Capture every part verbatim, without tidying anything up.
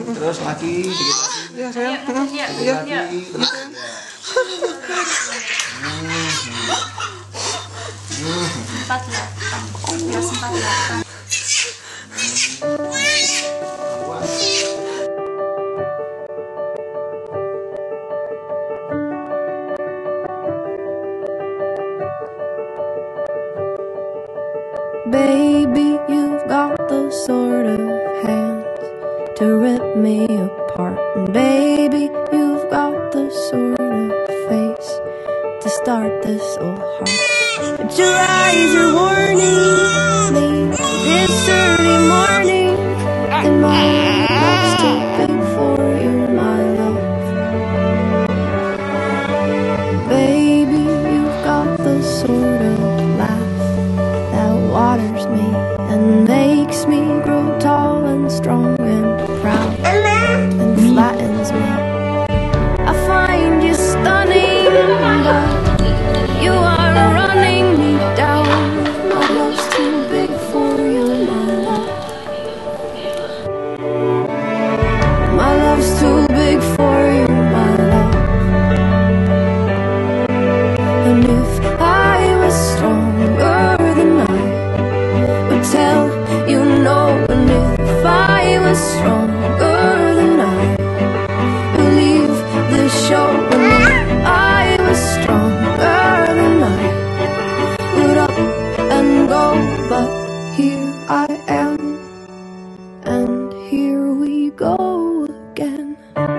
Terus lagi, dikit lagi. Iya sayang. Dikit Iya. lagi. Empat delapan. Kelas empat delapan. Baby, you've got the sort of hands to rip me apart. And baby, you've got the sort of face to start this old heart. But your eyes are warning me this early morning, and my love's too big for you, my love. Baby, you've got the sort of laugh that waters me and makes me grow tall and strong and proud and flattens me. I find you stunning, but you are running me down. My love's too big for you, my love. My love's too big for you, my love. And if I was stronger than I would tell you no, and if I was stronger than I would leave the show, and if I was stronger than I would up and go, but here I am, and here we go again.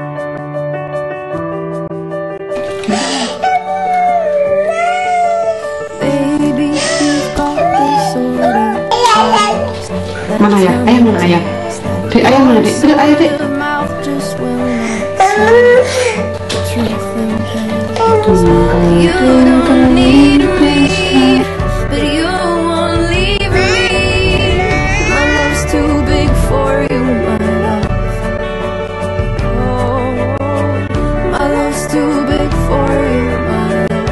Baby, you've got this sort of eyes that Mana ya? Ayam mana ayam? Dek, ayam mana dek? Dek, ayam dek. the mouth just will not say the truth in pain. You don't need me, but you won't leave me. My love's too big for you, my love. Oh, my love's too big for you, my love.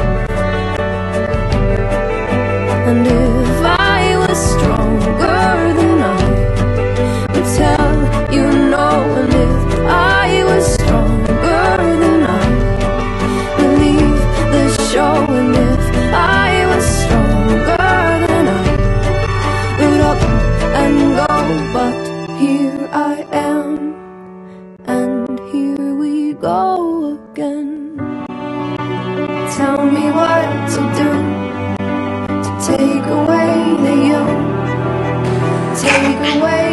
And if I was stronger than I would tell you no, and if I was stronger than I would leave the show, and if I was stronger than I would up and go, but here I am, and here we go again. Tell me what to do to take away the you, take away